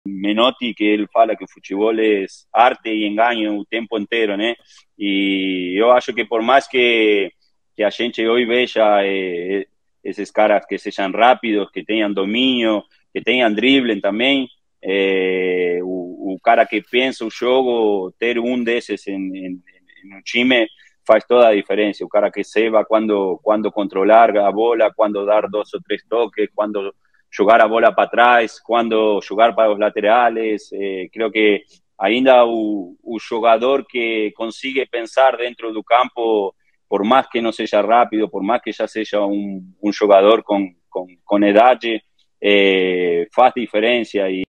Menotti, que ele fala que o futebol é arte e engaño o tempo inteiro, né? E eu acho que por mais que a gente hoje veja esses caras que sejam rápidos, que tenham domínio, que tenham drible também, o cara que pensa o jogo, ter um desses em um time faz toda a diferença. O cara que saiba quando controlar a bola, quando dar dois ou três toques, quando jogar a bola para trás, quando jogar para os laterales. Creo que ainda o jogador que consigue pensar dentro do campo, por más que no seja rápido, por más que ya seja un jugador con edad, faz diferencia.